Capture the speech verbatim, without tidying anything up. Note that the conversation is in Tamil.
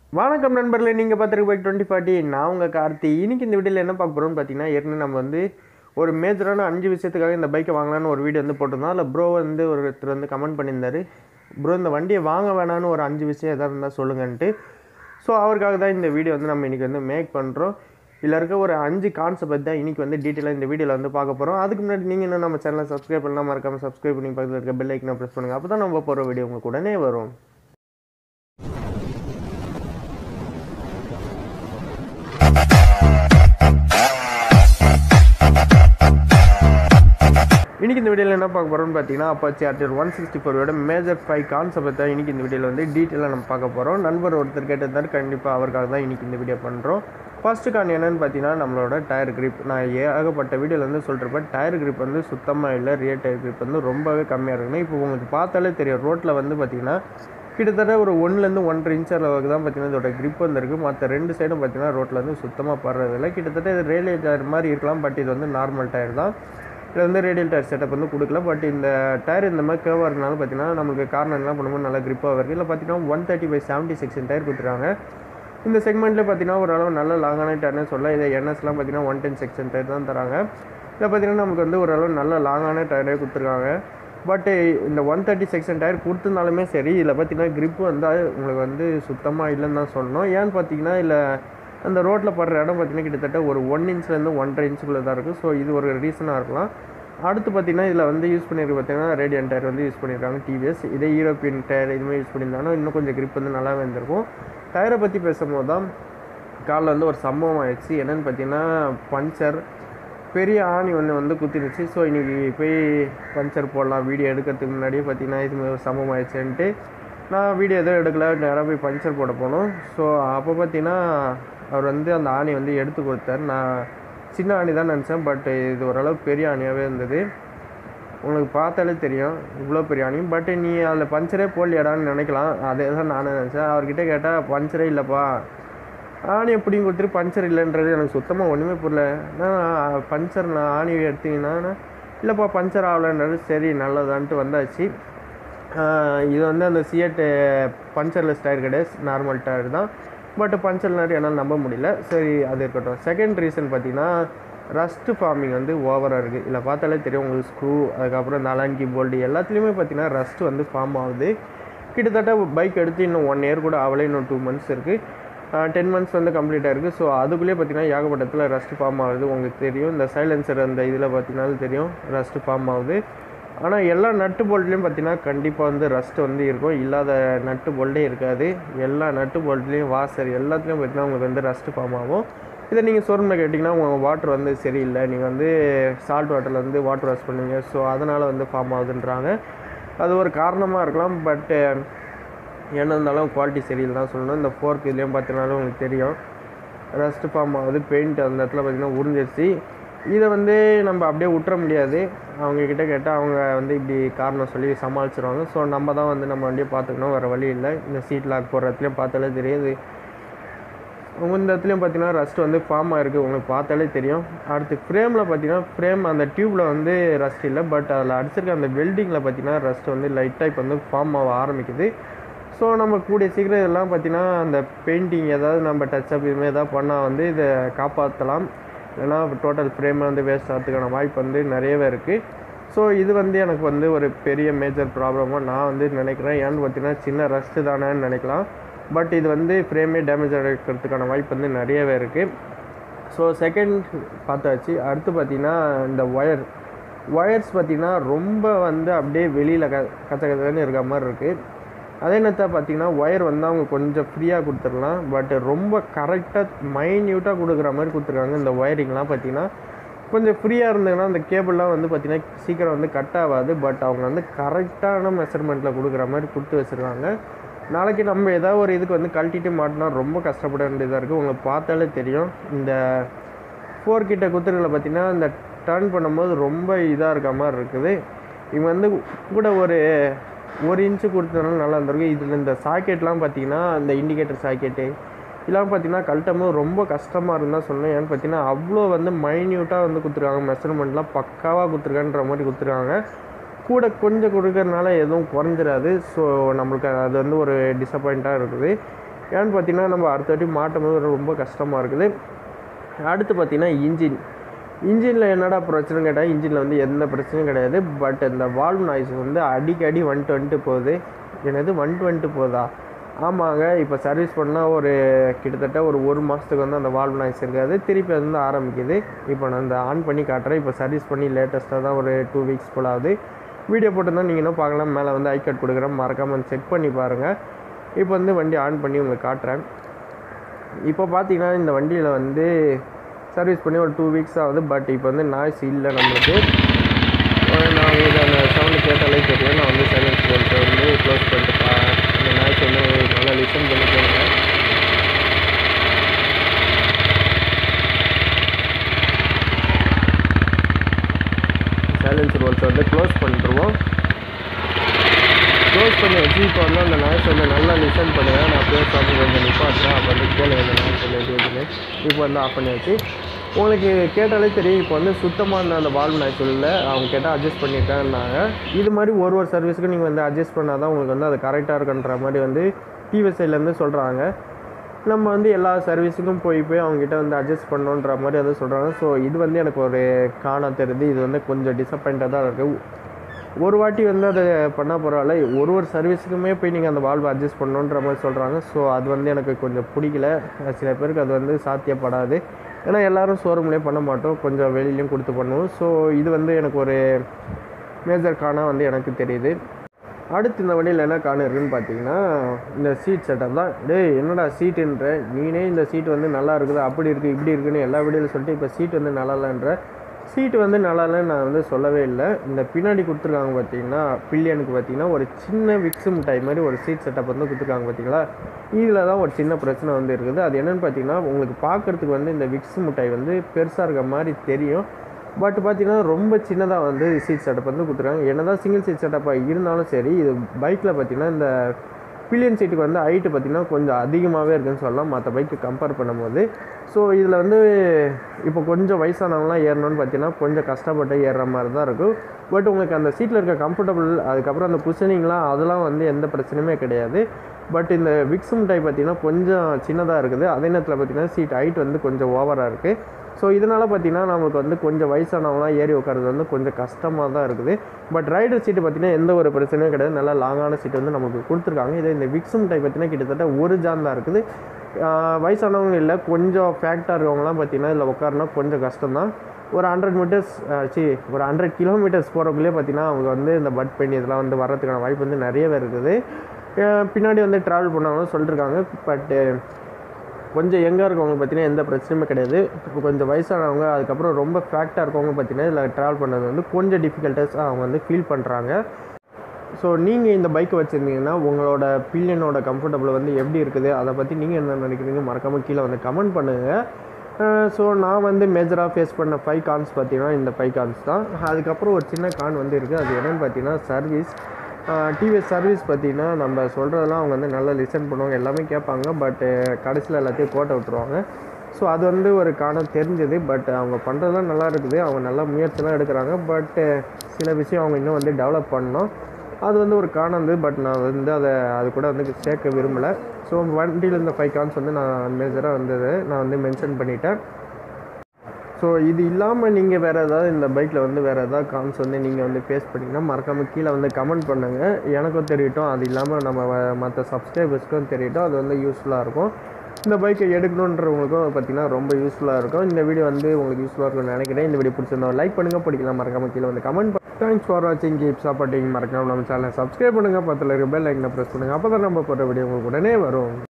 வணக்கம் நண்பர்களே, நீங்கள் பார்த்துருக்கு பைக் டுவெண்ட்டி ஃபார்ட்டி. நான் உங்கள் கார்த்தி. இன்றைக்கி இந்த வீடியோவில் என்ன பார்க்க போகிறோம்னு பார்த்தீங்கன்னா, ஏற்கனவே நம்ம வந்து ஒரு மேஜரான அஞ்சு விஷயத்துக்காக இந்த பைக்கை வாங்கலான்னு ஒரு வீடியோ வந்து போட்டிருந்தோம். அதில் ப்ரோ வந்து ஒருத்தர் வந்து கமெண்ட் பண்ணியிருந்தார், ப்ரோ இந்த வண்டியை வாங்க வேணான்னு ஒரு அஞ்சு விஷயம் எதாவது இருந்தால் சொல்லுங்கன்ட்டு. ஸோ அவருக்காக தான் இந்த வீடியோ வந்து நம்ம இன்றைக்கி வந்து மேக் பண்ணுறோம். இதில் இருக்க ஒரு அஞ்சு கான்செப்ட் பற்றி தான் இன்றைக்கி வந்து டீட்டெயிலாக இந்த வீடியோவில் வந்து பார்க்க போகிறோம். அதுக்கு முன்னாடி நீங்கள் இன்னும் நம்ம சேனலை சப்ஸ்கிரைப் பண்ணலாம், மறக்காமல் சப்ஸ்கிரைப் பண்ணி பக்கத்தில் இருக்க பெல் ஐக்கனை ப்ரெஸ் பண்ணுங்கள். அப்போ தான் நம்ம போகிற வீடியோ உங்களுக்கு உடனே வரும். இன்றைக்கி இந்த வீடியோவில் என்ன பார்க்க போகிறோம்னு பார்த்தீங்கன்னா, அப்பாச்சி ஆர்டிஆர் ஒன் சிக்ஸ்டி ஃபோரோட மேஜர் ஃபைவ் கான்செப்ட் தான் இன்றைக்கி இந்த வீடியோவில் வந்து டீட்டெயிலாக நம்ம பார்க்க போகிறோம். நண்பர் ஒருத்தர் கேட்டதார், கண்டிப்பாக அவருக்காக தான் இன்றைக்கி இந்த வீடியோ பண்ணுறோம். ஃபஸ்ட்டு கான் என்னென்னு பார்த்தீங்கன்னா, நம்மளோட டயர் கிரிப். நான் ஏகப்பட்ட வீடியோவில் வந்து சொல்லிருப்பேன், டயர் கிரிப் வந்து சுத்தமாக இல்லை, ரியர் டயர் கிரிப் வந்து ரொம்பவே கம்மியாக இருக்குன்னு. இப்போ உங்களுக்கு பார்த்தாலே தெரியும், ரோட்டில் வந்து பார்த்திங்கன்னா கிட்டத்தட்ட ஒரு ஒன்றுலேருந்து ஒன்றரை இன்ச் அளவுக்கு தான் பார்த்திங்கன்னா இதோட கிரிப் வந்துருக்கு. மற்ற ரெண்டு சைடும் பார்த்திங்கன்னா ரோட்டில் வந்து சுத்தமாக படுறதில்லை. கிட்டத்தட்ட இது ரேடியல் டயர் மாதிரி இருக்கலாம், பட் இது வந்து நார்மல் டயர் தான். இதில் வந்து ரேடியல் டயர் செட்டப் வந்து கொடுக்கல. பட் இந்த டயர் இந்த மாதிரி கேர்வாக இருக்கனால பார்த்தீங்கன்னா நமக்கு கார்னர்லாம் பண்ணும்போது நல்லா கிரிப்பாக இருக்குது. இல்லை பார்த்தீங்கன்னா one thirty by seventy section tyre கொடுத்துருக்காங்க. இந்த செக்மெண்ட்டில் பார்த்தீங்கன்னா ஓரளவு நல்ல லாங்கான டயர்னே சொல்லலாம். இதை என்எஸ்லாம் பார்த்தீங்கன்னா ஒன் டென் செக்ஷன் டயர் தான் தராங்க. இதில் பார்த்தீங்கன்னா நமக்கு வந்து ஓரளவு நல்ல லாங்கான டயரே கொடுத்துருக்காங்க. பட் இந்த ஒன் தேர்ட்டி செக்ஷன் டயர் கொடுத்துருந்தாலுமே சரி, இதில் பார்த்தீங்கன்னா கிரிப்பு வந்து உங்களுக்கு வந்து சுத்தமாக இல்லைன்னு தான் சொல்லணும். ஏன்னு பார்த்தீங்கன்னா இல்லை அந்த ரோட்டில் படுற இடம் பார்த்திங்கன்னா கிட்டத்தட்ட ஒரு ஒன் இன்ச்லேருந்து ஒன்றரை இன்ச்சுக்குள்ளே தான் இருக்குது. ஸோ இது ஒரு ரீசனாக இருக்கலாம். அடுத்து பார்த்திங்கன்னா இதில் வந்து யூஸ் பண்ணியிருக்கு பார்த்திங்கன்னா ரேடியன் டயர் வந்து யூஸ் பண்ணியிருக்காங்க டிவிஎஸ். இதே யூரோப்பியன் டயர் இதுமாதிரி யூஸ் பண்ணியிருந்தாங்கன்னா இன்னும் கொஞ்சம் கிரிப் வந்து நல்லாவே இருந்திருக்கும். டயரை பற்றி பேசும்போது தான் காலில் வந்து ஒரு சம்பவம் ஆயிடுச்சு. என்னென்னு பார்த்தீங்கன்னா பஞ்சர், பெரிய ஆணி ஒன்று வந்து குத்திருச்சு. ஸோ இன்றைக்கி போய் பஞ்சர் போடலாம் வீடியோ எடுக்கிறதுக்கு முன்னாடியே பார்த்திங்கன்னா இதுமாதிரி ஒரு சம்பவம் ஆயிடுச்சுன்ட்டு நான் வீடியோ எதுவும் எடுக்கல, நேராக போய் பஞ்சர் போட போனோம். ஸோ அப்போ பார்த்திங்கன்னா அவர் வந்து அந்த ஆணி வந்து எடுத்து கொடுத்தார். நான் சின்ன ஆணி தான் நினச்சேன், பட் இது ஓரளவு பெரிய ஆணியாகவே இருந்தது. உங்களுக்கு பார்த்தாலே தெரியும் இவ்வளோ பெரிய ஆணி. பட் நீ அதில் பஞ்சரே போடலையாடான்னு நினைக்கலாம், அதே தான் நானே நினச்சேன். அவர்கிட்ட கேட்டால் பஞ்சரே இல்லைப்பா, ஆணி எப்படியும் கொடுத்துட்டு பஞ்சர் இல்லைன்றது எனக்கு சுத்தமாக ஒன்றுமே புரியல. நான் பஞ்சர் நான் ஆணி எடுத்தீங்கன்னா இல்லைப்பா பஞ்சர் ஆகலைன்றது. சரி நல்லதான்ட்டு வந்தாச்சு. இது வந்து அந்த சிஎட் பஞ்சர்லெஸ் டயர் கிடையாது, நார்மல் டயர் தான். பட் பஞ்சர் நிறைய என்னால் நம்ப முடியல. சரி அது இருக்கட்டும். செகண்ட் ரீசன் பார்த்திங்கன்னா ரஸ்ட்டு ஃபார்மிங் வந்து ஓவராக இருக்குது. இல்லை பார்த்தாலே தெரியும் உங்களுக்கு. ஸ்க்ரூ, அதுக்கப்புறம் இந்த அலான்கி போல்டு எல்லாத்துலேயுமே பார்த்திங்கன்னா ரஸ்ட்டு வந்து ஃபார்ம் ஆகுது. கிட்டத்தட்ட பைக் எடுத்து இன்னும் ஒன் இயர் கூட ஆகலை, இன்னும் டூ மந்த்ஸ் இருக்குது, டென் மந்த்ஸ் வந்து கம்ப்ளீட் ஆகிருக்கு. ஸோ அதுக்குள்ளேயே பார்த்திங்கன்னா ஏகப்பட்டத்தில் ரஸ்ட்டு ஃபார்ம் ஆகுது. உங்களுக்கு தெரியும், இந்த சைலன்சர் அந்த இதில் பார்த்திங்கனாலும் தெரியும் ரஸ்ட்டு ஃபார்ம் ஆகுது. ஆனால் எல்லா நட்டு போல்ட்லேயும் பார்த்திங்கன்னா கண்டிப்பாக வந்து ரஸ்ட்டு வந்து இருக்கும், இல்லாத நட்டு போல்ட்டே இருக்காது. எல்லா நட்டு போல்ட்லேயும் வாசர் எல்லாத்துலேயும் பார்த்திங்கன்னா உங்களுக்கு வந்து ரஸ்ட்டு ஃபார்ம் ஆகும். இதை நீங்கள் ஷோரூமில் கேட்டிங்கன்னா உங்கள் வாட்டர் வந்து சரியில்லை, நீங்கள் வந்து சால்ட் வாட்டரில் வந்து வாட்டர் வாஷ் பண்ணுவீங்க, ஸோ அதனால் வந்து ஃபார்ம் ஆகுதுன்றாங்க. அது ஒரு காரணமாக இருக்கலாம். பட்டு என்ன இருந்தாலும் குவாலிட்டி சரியில்லை தான் சொல்லணும். இந்த ஃபோர்க் இதுலேயும் பார்த்திங்கனாலும் உங்களுக்கு தெரியும் ரஸ்ட்டு ஃபார்ம் ஆகுது. பெயிண்ட் அந்த இடத்துல பார்த்திங்கன்னா உறிஞ்சிருச்சு. இதை வந்து நம்ம அப்படியே விட்டுற முடியாது. அவங்கக்கிட்ட கேட்டால் அவங்க வந்து இப்படி காரணம் சொல்லி சமாளிச்சிருவாங்க. ஸோ நம்ம தான் வந்து நம்ம வண்டியை பார்த்துக்கணும், வேறு வழி இல்லை. இந்த சீட் லாக் போடுற இடத்துலையும் பார்த்தாலே தெரியுது. இந்த இடத்துலையும் பார்த்திங்கன்னா ரஸ்ட் வந்து ஃபார்ம் ஆகிருக்கு, உங்களுக்கு பார்த்தாலே தெரியும். அடுத்து ஃப்ரேமில் பார்த்திங்கன்னா ஃப்ரேம் அந்த டியூப்பில் வந்து ரஸ்ட் இல்லை, பட் அதில் அடிச்சிருக்க அந்த வெல்டிங்கில் பார்த்திங்கன்னா ரஸ்ட் வந்து லைட்டாக இப்போ வந்து ஃபார்ம் ஆக ஆரம்பிக்குது. ஸோ நம்ம கூடிய சீக்கிரம் இதெல்லாம் பார்த்திங்கன்னா அந்த பெயிண்டிங் ஏதாவது நம்ம டச்சப் இதுமாதிரி எதாவது பண்ணால் வந்து இதை காப்பாற்றலாம். ஏன்னா டோட்டல் ஃப்ரேம் வந்து வேஸ்ட் ஆகிறதுக்கான வாய்ப்பு வந்து நிறையவே இருக்குது. ஸோ இது வந்து எனக்கு வந்து ஒரு பெரிய மேஜர் ப்ராப்ளமாக நான் வந்து நினைக்கிறேன். ஏன்னு பார்த்தீங்கன்னா சின்ன ரஸ்ட்டு தானேன்னு நினைக்கலாம், பட் இது வந்து ஃப்ரேமே டேமேஜ் ஆகிறதுக்கான வாய்ப்பு வந்து நிறையவே இருக்குது. ஸோ செகண்ட் பார்த்தாச்சு. அடுத்து பார்த்திங்கன்னா இந்த ஒயர் ஒயர்ஸ் பார்த்திங்கன்னா ரொம்ப வந்து அப்படியே வெளியில் க கச்ச கச்சன்னு இருக்க மாதிரி இருக்குது. அதே நேரத்தில் பார்த்திங்கன்னா ஒயர் வந்து அவங்க கொஞ்சம் ஃப்ரீயாக கொடுத்துடலாம், பட் ரொம்ப கரெக்டாக மைன்யூட்டாக கொடுக்குற மாதிரி கொடுத்துருக்காங்க. இந்த ஒயரிங்லாம் பார்த்திங்கன்னா கொஞ்சம் ஃப்ரீயாக இருந்ததுன்னா அந்த கேபிள்லாம் வந்து பார்த்திங்கன்னா சீக்கிரம் வந்து கட் ஆகாது. பட் அவங்க வந்து கரெக்டான மெஷர்மெண்ட்டில் கொடுக்குற மாதிரி கொடுத்து வச்சுருக்காங்க. நாளைக்கு நம்ம ஏதாவது ஒரு இதுக்கு வந்து கழட்டிட்டு மாட்டினா ரொம்ப கஷ்டப்பட வேண்டியதாக இருக்குது. உங்களுக்கு பார்த்தாலே தெரியும் இந்த ஃபோர் கிட்ட குத்துறதுல பார்த்திங்கன்னா இந்த டர்ன் பண்ணும்போது ரொம்ப இதாக இருக்க மாதிரி இருக்குது. இவங்க வந்து கூட ஒரு ஒரு இன்ச்சு கொடுத்ததுனால நல்லா இருந்திருக்கு. இதில் இந்த சாக்கெட்லாம் பார்த்திங்கன்னா இந்த இண்டிகேட்டர் சாக்கெட்டு இதெல்லாம் பார்த்திங்கன்னா கழட்டும் போது ரொம்ப கஷ்டமாக இருந்தால் சொல்லணும். ஏன்னு பார்த்திங்கன்னா அவ்வளோ வந்து மைன்யூட்டாக வந்து கொடுத்துருக்காங்க, மெஷர்மெண்ட்லாம் பக்காவாக கொடுத்துருக்கான்ற மாதிரி கொடுத்துருக்காங்க. கூட கொஞ்சம் கொடுக்கறதுனால எதுவும் குறைஞ்சிடாது. ஸோ நம்மளுக்கு அது வந்து ஒரு டிசப்பாயிண்ட்டாக இருக்குது. ஏன்னு பார்த்தீங்கன்னா நம்ம அடுத்த வாட்டி மாட்டும் போது ரொம்ப கஷ்டமாக இருக்குது. அடுத்து பார்த்திங்கன்னா இன்ஜின் இன்ஜினில் என்னடா பிரச்சனைன்னு கேட்டால் இன்ஜினில் வந்து எந்த பிரச்சனையும் கிடையாது. பட் இந்த வால்வ் நாய்ஸ் வந்து அடிக்கடி வந்துட்டு வந்துட்டு போகுது. என்னது வந்துட்டு வந்துட்டு போகுதா? ஆமாங்க, இப்போ சர்வீஸ் பண்ணால் ஒரு கிட்டத்தட்ட ஒரு ஒரு மாதத்துக்கு வந்து அந்த வால்வ் நாய்ஸ் இருக்காது, திருப்பி அது வந்து ஆரம்பிக்குது. இப்போ நான் இந்த ஆன் பண்ணி காட்டுறேன். இப்போ சர்வீஸ் பண்ணி லேட்டஸ்ட்டாக தான் ஒரு டூ வீக்ஸ் போல் ஆகுது. வீடியோ போட்டுருந்தால் நீங்கள் இன்னும் பார்க்கலாம். மேலே வந்து ஐ கார்டு கொடுக்குறேன், மறக்காமல் செக் பண்ணி பாருங்கள். இப்போ வந்து வண்டி ஆன் பண்ணி உங்களுக்கு காட்டுறேன். இப்போ பார்த்தீங்கன்னா இந்த வண்டியில் வந்து சர்வீஸ் பண்ணி ஒரு டூ வீக்ஸ் ஆகுது. பட் இப்போ வந்து நாய்ஸ் இல்லை நம்மளுக்கு. நான் உங்களுக்கு அந்த சவுண்டு கேட்டாலே தெரியும். நான் வந்து சைலன்ஸ் போல்ட்டை வந்து க்ளோஸ் பண்ணிட்டு அந்த நாய்ஸ் வந்து நல்லா லிசன் பண்ணி போடுங்க. சைலன்ஸ் போல்ட்டை வந்து க்ளோஸ் பண்ணிட்டுருவோம். க்ளோஸ் பண்ணி வச்சு இப்போ வந்து அந்த நாய்ஸ் வந்து நல்லா லிசன் பண்ணுவேன். நான் பேசாமல் கொஞ்சம் நிப்பாட்டுறேன். அப்போ வந்து கேளு அந்த நாய்ஸ் வந்து எப்படி இருக்குன்னு. இப்போ வந்து ஆஃப் பண்ணி வச்சு உங்களுக்கு கேட்டாலே தெரியும். இப்போ வந்து சுத்தமாக இருந்த அந்த வால்வ் நாய்ஸ் இல்லை, அவங்க கேட்டால் அட்ஜஸ்ட் பண்ணியிருக்காங்கன்னாங்க. இது மாதிரி ஒரு ஒரு சர்வீஸுக்கும் நீங்கள் வந்து அட்ஜஸ்ட் பண்ணால் தான் உங்களுக்கு வந்து அது கரெக்டாக இருக்குன்ற மாதிரி வந்து டிவிஎஸ் சைட்லேருந்து சொல்கிறாங்க. நம்ம வந்து எல்லா சர்வீஸுக்கும் போய் போய் அவங்ககிட்ட வந்து அட்ஜஸ்ட் பண்ணணுன்ற மாதிரி வந்து சொல்கிறாங்க. ஸோ இது வந்து எனக்கு ஒரு காண தெரியுது. இது வந்து கொஞ்சம் டிசப்பாயிண்ட்டாக தான் இருக்குது. ஒரு வாட்டி வந்து அதை பண்ணால் பரவாயில்ல, ஒரு ஒரு சர்வீஸுக்குமே போய் நீங்கள் அந்த வால்வை அட்ஜஸ்ட் பண்ணணுன்ற மாதிரி சொல்கிறாங்க. ஸோ அது வந்து எனக்கு கொஞ்சம் பிடிக்கல. சில பேருக்கு அது வந்து சாத்தியப்படாது. ஏன்னா எல்லோரும் ஷோரூம்லேயே பண்ண மாட்டோம், கொஞ்சம் வெளியிலையும் கொடுத்து பண்ணுவோம். ஸோ இது வந்து எனக்கு ஒரு மேஜர் கானாக வந்து எனக்கு தெரியுது. அடுத்து இந்த வண்டியில் என்ன காண இருக்குதுன்னு பார்த்தீங்கன்னா இந்த சீட் செட்டப் தான். டே என்னடா சீட்டுன்ற, நீனே இந்த சீட் வந்து நல்லா இருக்குது, அப்படி இருக்குது, இப்படி இருக்குன்னு எல்லா வீடியோவில் சொல்லிட்டு இப்போ சீட் வந்து நல்லா இல்லைன்ற. சீட்டு வந்து நல்லா இல்லைன்னு நான் வந்து சொல்லவே இல்லை. இந்த பின்னாடி கொடுத்துருக்காங்க பார்த்தீங்கன்னா பில்லியனுக்கு பார்த்தீங்கன்னா ஒரு சின்ன விக்ஸு மிட்டாய் மாதிரி ஒரு சீட் செட்டப் வந்து கொடுத்துருக்காங்க பார்த்தீங்களா. இதில் தான் ஒரு சின்ன பிரச்சனை வந்து இருக்குது. அது என்னென்னு பார்த்தீங்கன்னா உங்களுக்கு பார்க்குறதுக்கு வந்து இந்த விக்ஸு மிட்டாய் வந்து பெருசாக இருக்க மாதிரி தெரியும். பட் பார்த்தீங்கன்னா ரொம்ப சின்னதாக வந்து சீட் செட்டப் வந்து கொடுத்துருக்காங்க. என்ன தான் சிங்கிள் சீட் செட்டப்பாக இருந்தாலும் சரி, இது பைக்கில் பார்த்தீங்கன்னா இந்த பில்லியன் சீட்டுக்கு வந்து ஹைட்டு பார்த்திங்கன்னா கொஞ்சம் அதிகமாகவே இருக்குதுன்னு சொல்லலாம் மற்ற பைக்கு கம்பேர் பண்ணும்போது. ஸோ இதில் வந்து இப்போ கொஞ்சம் வயசானவங்களாம் ஏறணும்னு பார்த்தீங்கன்னா கொஞ்சம் கஷ்டப்பட்டு ஏறுற மாதிரி தான் இருக்கும். பட் உங்களுக்கு அந்த சீட்டில் இருக்க கம்ஃபர்டபுள், அதுக்கப்புறம் அந்த குஷனிங்லாம் அதெல்லாம் வந்து எந்த பிரச்சனையுமே கிடையாது. பட் இந்த விக்ஸும் டைப் பார்த்திங்கன்னா கொஞ்சம் சின்னதாக இருக்குது. அதே நேரத்தில் பார்த்திங்கன்னா சீட் ஹைட் வந்து கொஞ்சம் ஓவராக இருக்குது. ஸோ இதனால் பார்த்திங்கன்னா நம்மளுக்கு வந்து கொஞ்சம் வயசானவங்களாம் ஏறி உட்காரது வந்து கொஞ்சம் கஷ்டமாக தான் இருக்குது. பட் ரைடர் சீட்டு பார்த்திங்கன்னா எந்த ஒரு பிரச்சனையும் கிடையாது. நல்லா லாங்கான சீட்டு வந்து நமக்கு கொடுத்துருக்காங்க. இதே இந்த விக்ஸும் டைப் பார்த்திங்கன்னா கிட்டத்தட்ட ஒரு ஜான் தான் இருக்குது. வயசானவங்க இல்லை, கொஞ்சம் ஃபேக்டாக இருக்கவங்களாம் பார்த்திங்கன்னா இதில் உட்காரனா கொஞ்சம் கஷ்டம்தான். ஒரு ஹண்ட்ரட் மீட்டர்ஸ் சி ஒரு ஹண்ட்ரட் கிலோமீட்டர்ஸ் போகிறக்குள்ளே பார்த்திங்கன்னா அவங்க வந்து இந்த பட் பெயின் இதெல்லாம் வந்து வர்றதுக்கான வாய்ப்பு வந்து நிறையவே இருக்குது. பின்னாடி வந்து ட்ராவல் பண்ணவங்களும் சொல்லியிருக்காங்க. பட்டு கொஞ்சம் எங்காக இருக்கவங்க பார்த்திங்கன்னா எந்த பிரச்சனையுமே கிடையாது. இப்போ கொஞ்சம் வயசானவங்க, அதுக்கப்புறம் ரொம்ப ஃபேக்டாக இருக்கவங்க பார்த்திங்கன்னா இதில் ட்ராவல் பண்ணுறது வந்து கொஞ்சம் டிஃபிகல்ட்டஸாக அவங்க வந்து ஃபீல் பண்ணுறாங்க. ஸோ நீங்கள் இந்த பைக்கை வச்சுருந்தீங்கன்னா உங்களோட பில்லியனோட கம்ஃபர்டபுள் வந்து எப்படி இருக்குது, அதை பற்றி நீங்கள் என்ன நினைக்கிறீங்க மறக்காமல் கீழே வந்து கமெண்ட் பண்ணுங்கள். ஸோ நான் வந்து மேஜராக ஃபேஸ் பண்ண ஃபைவ் கான்ஸ் பார்த்திங்கன்னா இந்த ஃபைவ் கான்ஸ் தான். அதுக்கப்புறம் ஒரு சின்ன கான் வந்து இருக்குது. அது என்னென்னு பார்த்தீங்கன்னா சர்வீஸ். டிவிஎஸ் சர்வீஸ் பார்த்திங்கன்னா நம்ம சொல்கிறதெல்லாம் அவங்க வந்து நல்லா லிசன் பண்ணுவாங்க, எல்லாமே கேட்பாங்க. பட்டு கடைசியில் எல்லாத்தையும் போட்ட விட்ருவாங்க. ஸோ அது வந்து ஒரு காரணம் தெரிஞ்சது. பட் அவங்க பண்ணுறதுலாம் நல்லா இருக்குது, அவங்க நல்லா முயற்சிலாம் எடுக்கிறாங்க. பட்டு சில விஷயம் அவங்க இன்னும் வந்து டெவலப் பண்ணணும், அது வந்து ஒரு காரணம் வந்து. பட் நான் வந்து அதை அது கூட வந்து சேர்க்க விரும்பலை. ஸோ வண்டியில் இந்த ஃபைவ் கான்ஸ் வந்து நான் மேஜராக வந்தது நான் வந்து மென்ஷன் பண்ணிட்டேன். ஸோ இது இல்லாமல் நீங்கள் வேறு ஏதாவது இந்த பைக்கில் வந்து வேறு ஏதாவது கான்ஸ் வந்து நீங்கள் வந்து ஃபேஸ் பண்ணிங்கன்னா மறக்காமல் கீழே வந்து கமெண்ட் பண்ணுங்கள், எனக்கும் தெரியட்டும். அது இல்லாமல் நம்ம மற்ற சப்ஸ்கிரைபர்ஸ்க்கும் தெரியட்டும், அது வந்து யூஸ்ஃபுல்லாக இருக்கும். இந்த பைக்கை எடுக்கணுன்றவங்களுக்கும் பார்த்திங்கன்னா ரொம்ப யூஸ்ஃபுல்லாக இருக்கும். இந்த வீடியோ வந்து உங்களுக்கு யூஸ்ஃபுல்லாக இருக்கும்னு நினைக்கிறேன். இந்த வீடியோ பிடிச்சிருந்தா லைக் பண்ணுங்கள், பிடிக்கலாம் மறக்காமல் கீழே வந்து கமெண்ட் பண்ணுங்கள். தேங்க்ஸ் ஃபார் வாட்சிங், கீப் சப்போர்ட்டிங். மறக்காமல் நம்ம சேனலை சப்ஸ்கிரைப் பண்ணுங்கள், பக்கத்தில் இருக்க பெல் ஐக்கனை ப்ரெஸ் பண்ணுங்கள். அப்போ தான் நம்ம போகிற வீடியோ உங்களுக்கு உடனே வரும்.